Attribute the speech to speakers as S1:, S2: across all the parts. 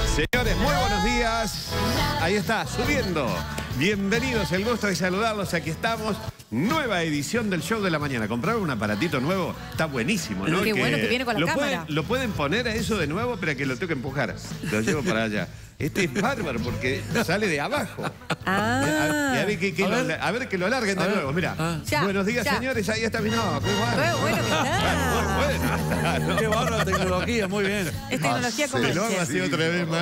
S1: Señores, muy buenos días. Ahí está, subiendo. Bienvenidos, el gusto de saludarlos. Aquí estamos. Nueva edición del Show de la Mañana. ¿Compraron un aparatito nuevo? Está buenísimo, ¿no?
S2: Qué bueno que viene con la cámara.
S1: Lo pueden poner a eso de nuevo, pero que lo tengo que empujar. Lo llevo para allá. Este es bárbaro porque sale de abajo.
S2: Ah.
S1: A ver que lo larguen de nuevo. Mira. Buenos días, señores. Ahí está mi no. Qué bueno.
S2: Qué bueno que está.
S1: Muy bueno.
S3: Qué bárbara tecnología, muy bien.
S2: Es tecnología
S1: Se lo hago
S2: comercial.
S1: así otra vez,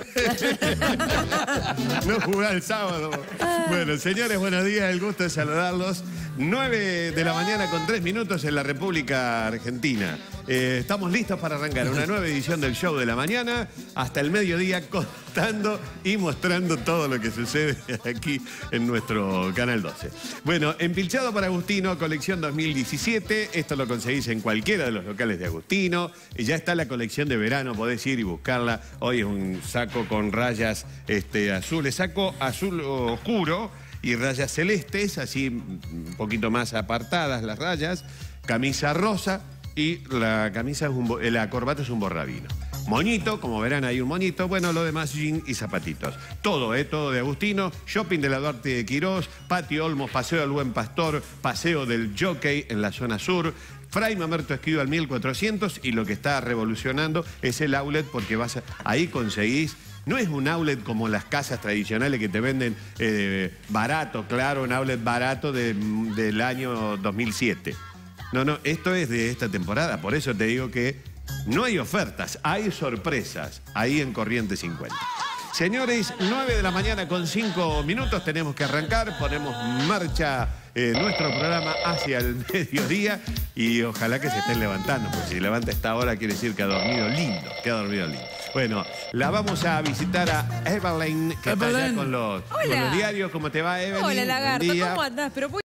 S1: No jugar el sábado. Bueno, señores, buenos días. El gusto de saludarlos. 9 de la mañana con 3 minutos en la República Argentina. Estamos listos para arrancar una nueva edición del Show de la Mañana. Hasta el mediodía contando y mostrando todo lo que sucede aquí en nuestro Canal 12. Bueno, empilchado para Agustino, colección 2017. Esto lo conseguís en cualquiera de los locales de Agustino. Ya está la colección de verano, podés ir y buscarla. Hoy es un saco con rayas azules, saco azul oscuro y rayas celestes, así un poquito más apartadas las rayas. Camisa rosa y la corbata es un borrabino. Moñito, como verán hay un moñito. Bueno, lo demás jean y zapatitos. Todo de Agustino. Shopping de la Duarte de Quirós, Patio Olmos, Paseo del Buen Pastor, Paseo del Jockey en la zona sur. Fray Mamerto Esquivel al 1400 y lo que está revolucionando es el outlet porque ahí conseguís. No es un outlet como las casas tradicionales que te venden barato, claro, un outlet barato del año 2007. No, esto es de esta temporada. Por eso te digo que no hay ofertas, hay sorpresas ahí en Corrientes 50. Señores, 9 de la mañana con 5 minutos, tenemos que arrancar, ponemos en marcha nuestro programa hacia el mediodía y ojalá que se estén levantando, porque si levanta a esta hora quiere decir que ha dormido lindo, Bueno, la vamos a visitar a Evelyn, que está allá con los diarios. ¿Cómo te va, Evelyn?
S2: Hola, lagarto, ¿cómo andás? Pero